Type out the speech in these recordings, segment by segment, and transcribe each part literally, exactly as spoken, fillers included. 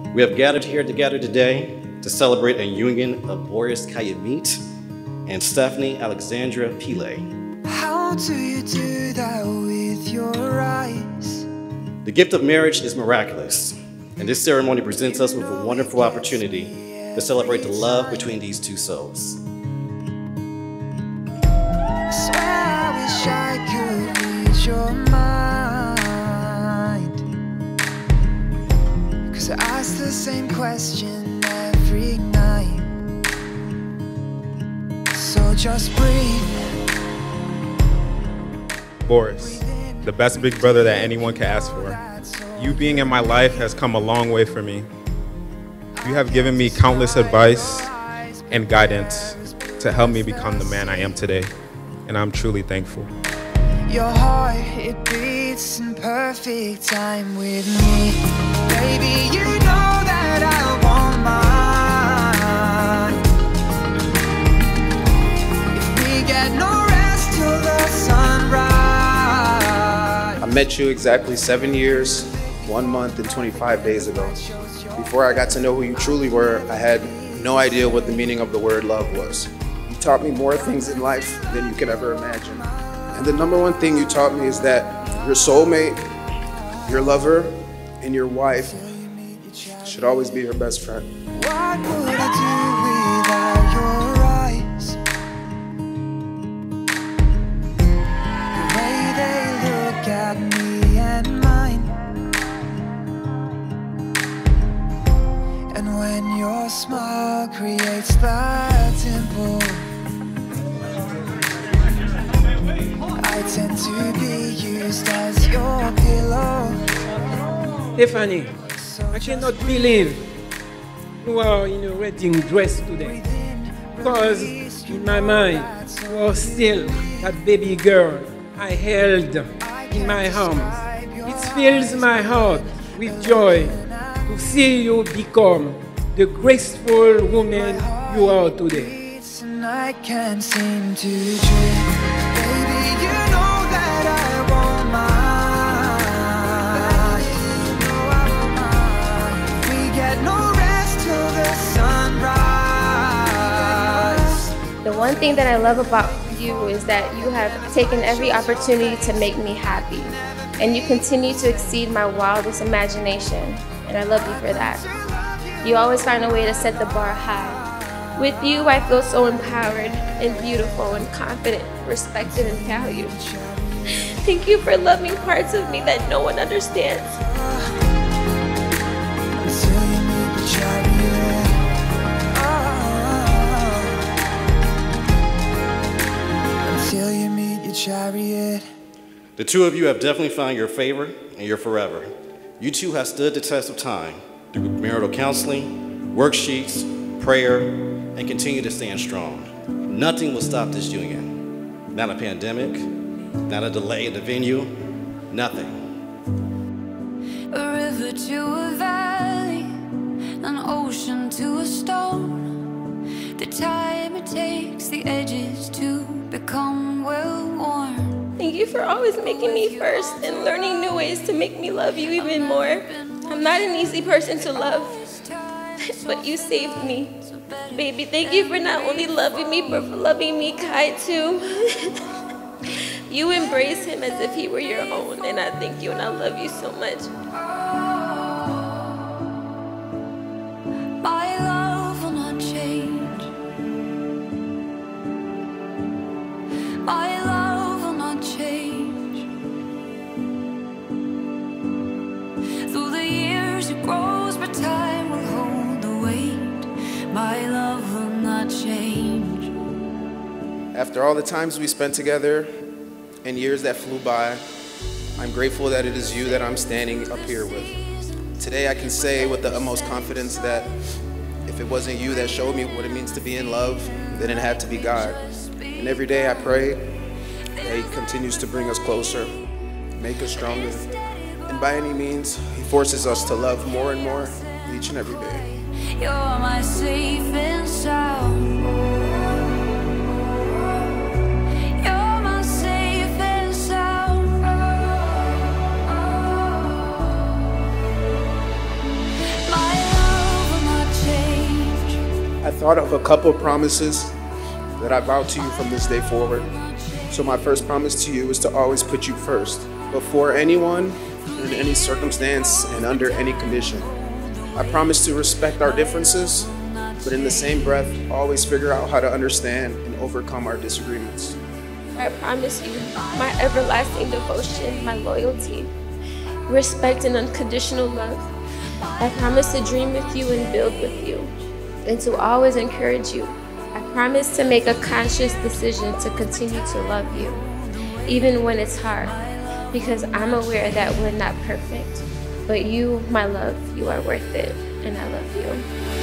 We have gathered here together today to celebrate a union of Boris Kayamit and Stephanie Alexandra Pile. How do you do that with your eyes? The gift of marriage is miraculous, and this ceremony presents us with a wonderful opportunity to celebrate the love between these two souls. I swear I wish I could read your mind, 'cause I ask the same question every night. So just breathe. Boris, the best big brother that anyone can ask for. You being in my life has come a long way for me. You have given me countless advice and guidance to help me become the man I am today, and I'm truly thankful. Your heart, it beats in perfect time with me. Baby, you know that I want mine. If we get no rest till the sunrise. I met you exactly seven years, one month, and twenty-five days ago. Before I got to know who you truly were, I had no idea what the meaning of the word love was. You taught me more things in life than you could ever imagine. And the number one thing you taught me is that your soulmate, your lover, and your wife should always be your best friend. What would I do without your eyes? The way they look at me and mine. And when your smile creates that dimple, I tend to be used as your pillow. Stephanie, I cannot believe you are in a wedding dress today. Because in my mind, you are still that baby girl I held in my arms. It fills my heart with joy to see you become the graceful woman you are today. And I can't seem to dream. Baby, you know that I want mine. We get no rest till the sunrise. The one thing that I love about you is that you have taken every opportunity to make me happy, and you continue to exceed my wildest imagination, and I love you for that. You always find a way to set the bar high. With you, I feel so empowered and beautiful and confident, respected and valued. Thank you for loving parts of me that no one understands. Until you meet the chariot. Oh. Until you meet your chariot. The two of you have definitely found your favor and your forever. You two have stood the test of time through marital counseling, worksheets, prayer, and continue to stand strong. Nothing will stop this union. Not a pandemic, not a delay in the venue, nothing. A river to a valley, an ocean to a stone. The time it takes the edges to become well worn. Thank you for always making me first and learning new ways to make me love you even more. I'm not an easy person to love, but you saved me. Baby, thank you for not only loving me, but for loving me Kai too. You embrace him as if he were your own, and I thank you and I love you so much. My love will not change. My love will not change. Through the years it grows, but time will hold the weight. My love will not change. After all the times we spent together and years that flew by, I'm grateful that it is you that I'm standing up here with. Today I can say with the utmost confidence that if it wasn't you that showed me what it means to be in love, then it had to be God. And every day I pray that He continues to bring us closer, make us stronger, and by any means, He forces us to love more and more each and every day. You're my safe and sound. You're my safe and sound. My love thought of a couple promises that I vow to you from this day forward. So my first promise to you is to always put you first, before anyone, in any circumstance, and under any condition. I promise to respect our differences, but in the same breath, always figure out how to understand and overcome our disagreements. I promise you my everlasting devotion, my loyalty, respect, and unconditional love. I promise to dream with you and build with you, and to always encourage you. I promise to make a conscious decision to continue to love you, even when it's hard, because I'm aware that we're not perfect. But you, my love, you are worth it, and I love you.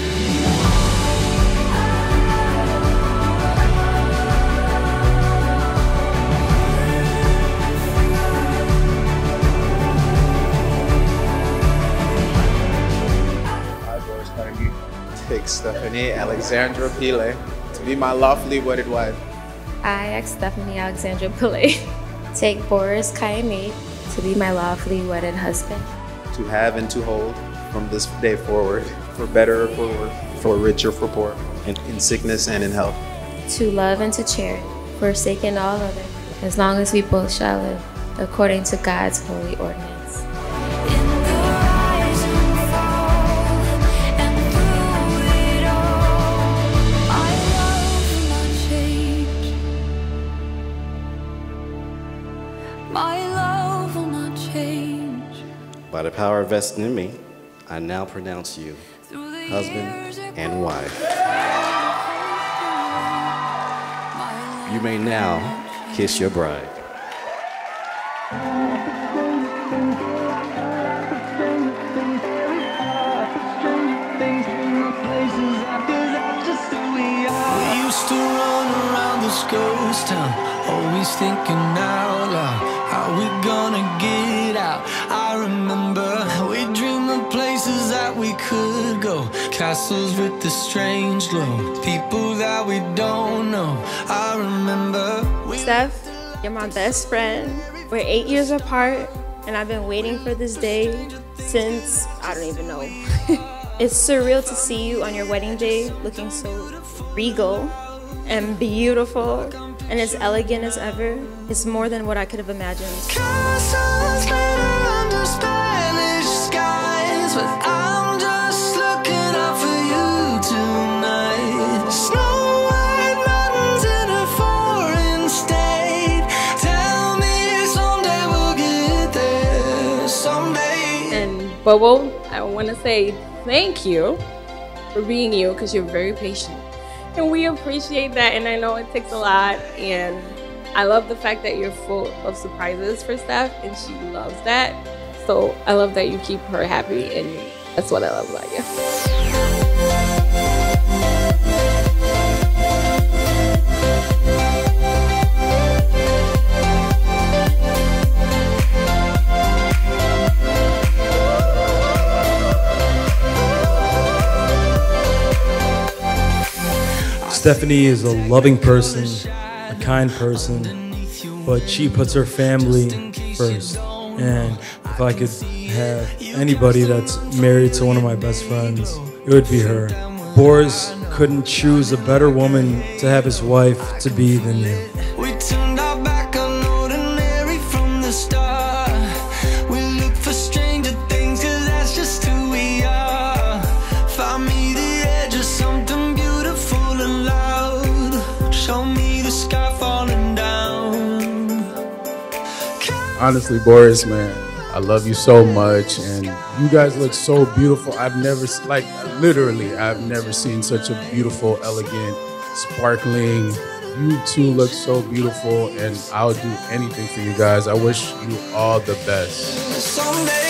Take Stephanie Alexandra Pile to be my lawfully wedded wife. I ask Stephanie Alexandra Pile take Boris Kayame to be my lawfully wedded husband. To have and to hold from this day forward, for better or for worse, for rich or for poor, in, in sickness and in health. To love and to cherish, forsaking all other, as long as we both shall live, according to God's holy ordinance. My love will not change. By the power vested in me, I now pronounce you husband and wife. You may now kiss your bride. We used to run around this ghost town, always thinking out loud, how we gonna get out? I remember we dreamed of places that we could go, castles with the strange glow, people that we don't know. I remember we Steph, you're my best friend. We're eight years apart, and I've been waiting for this day since, I don't even know. It's surreal to see you on your wedding day looking so regal and beautiful and as elegant as ever. It's more than what I could have imagined. castles glitter under Spanish skies, but I'm just looking out for you tonight. Snow White mountains in a foreign state. Tell me someday we'll get there, someday. And Bobo, I want to say thank you for being you, because you're very patient. And we appreciate that, and I know it takes a lot, and I love the fact that you're full of surprises for Steph, and she loves that. So I love that you keep her happy, and that's what I love about you. Stephanie is a loving person, a kind person, but she puts her family first. And if I could have anybody that's married to one of my best friends, it would be her. Boris couldn't choose a better woman to have his wife to be than you. We turned our back on ordinary from the start. We look for stranger things, cause that's just who we are. Find me the edge of something beautiful and loud. Show me the sky falling down. Honestly, Boris, man, I love you so much, and you guys look so beautiful. I've never, like, literally, I've never seen such a beautiful, elegant, sparkling. You two look so beautiful, and I'll do anything for you guys. I wish you all the best. Someday.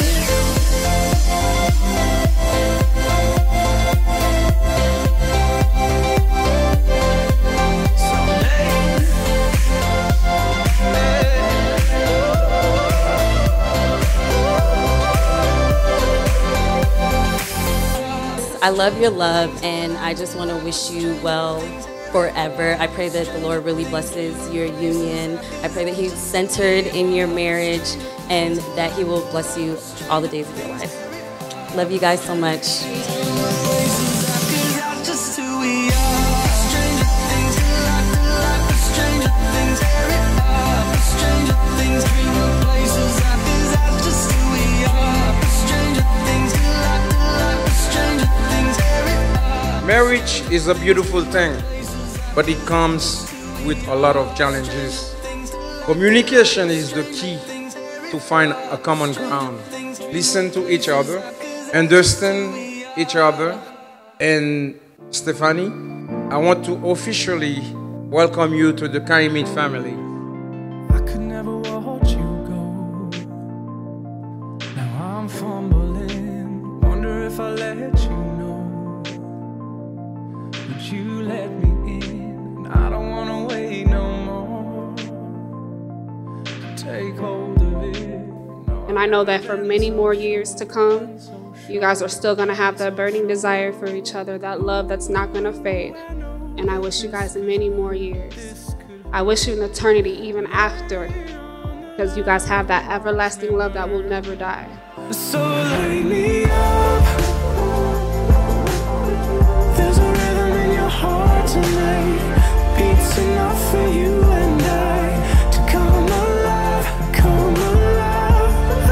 I love your love, and I just want to wish you well forever. I pray that the Lord really blesses your union. I pray that He's centered in your marriage, and that He will bless you all the days of your life. Love you guys so much. Just who we Marriage is a beautiful thing, but it comes with a lot of challenges. Communication is the key to find a common ground. Listen to each other, understand each other. And Stephanie, I want to officially welcome you to the Kaimit family. I could never watch you go. Now I'm fumbling, wonder if I let you know. Would you let me in? I don't wanna wait no more. Take hold of it. And I know that for many more years to come, you guys are still gonna have that burning desire for each other, that love that's not gonna fade. And I wish you guys many more years. I wish you an eternity even after, because you guys have that everlasting love that will never die. So light me up. There's a rhythm in your heart tonight. Beats enough for you and I to come alive, come alive.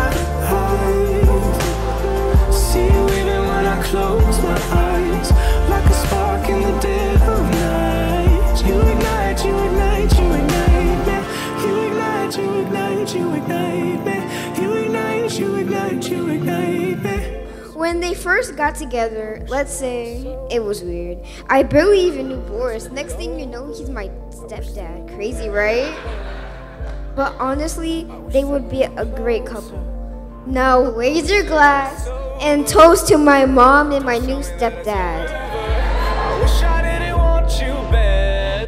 See you even when I close my eyes, like a spark in the dead of night. You ignite, you ignite, you ignite me. You ignite, you ignite, you ignite me. You ignite, you ignite, you ignite me. When they first got together, let's say it was weird. I barely even knew Boris. Next thing you know, he's my stepdad. Crazy, right? But honestly, they would be a great couple. Now raise your glass and toast to my mom and my new stepdad. I wish I didn't want you bad.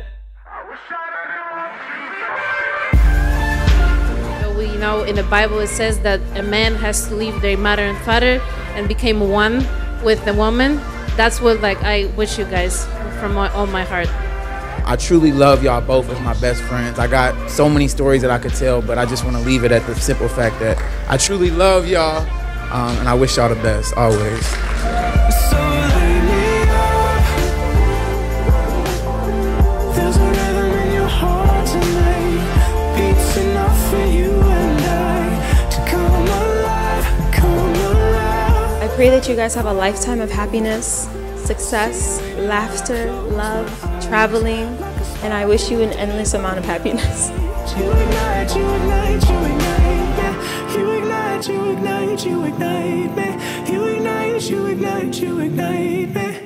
So we know in the Bible it says that a man has to leave their mother and father and become one with the woman. That's what like I wish you guys from my, all my heart. I truly love y'all both as my best friends. I got so many stories that I could tell, but I just want to leave it at the simple fact that I truly love y'all, um, and I wish y'all the best, always. So light me up. There's a rhythm in your heart tonight. Beats enough for you and I to come alive, come alive. I pray that you guys have a lifetime of happiness, success, laughter, love, traveling, and I wish you an endless amount of happiness. You ignite, you ignite, you ignite me. You ignite, you ignite, you ignite me. You ignite, you ignite, you ignite me.